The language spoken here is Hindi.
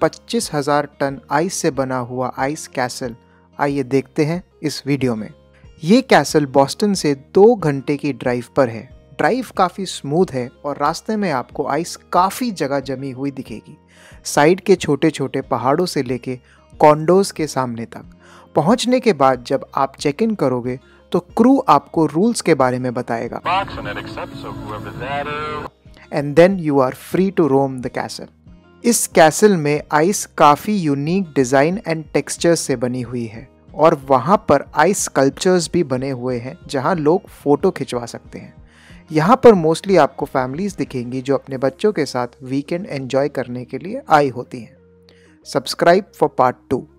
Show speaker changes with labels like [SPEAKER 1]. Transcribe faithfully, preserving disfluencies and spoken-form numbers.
[SPEAKER 1] पच्चीस हज़ार टन आइस से बना हुआ आइस कैसल आइए देखते हैं इस वीडियो में। ये कैसल बॉस्टन से दो घंटे की ड्राइव पर है। ड्राइव काफ़ी स्मूथ है और रास्ते में आपको आइस काफ़ी जगह जमी हुई दिखेगी। साइड के छोटे छोटे पहाड़ों से लेके कॉन्डोज के सामने तक पहुंचने के बाद जब आप चेक इन करोगे तो क्रू आपको रूल्स के बारे में बताएगा and then you are free to roam the castle. इस कैसल में आइस काफ़ी यूनिक डिज़ाइन एंड टेक्सचर्स से बनी हुई है और वहाँ पर आइस स्कल्पचर्स भी बने हुए हैं जहाँ लोग फ़ोटो खिंचवा सकते हैं। यहाँ पर मोस्टली आपको फैमिलीज़ दिखेंगी जो अपने बच्चों के साथ वीकेंड एंजॉय करने के लिए आई होती हैं। Subscribe for part to.